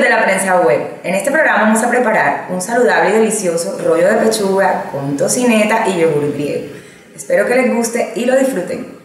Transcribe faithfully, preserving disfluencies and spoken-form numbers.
de la prensa web. En este programa vamos a preparar un saludable y delicioso rollo de pechuga con tocineta y yogur griego. Espero que les guste y lo disfruten.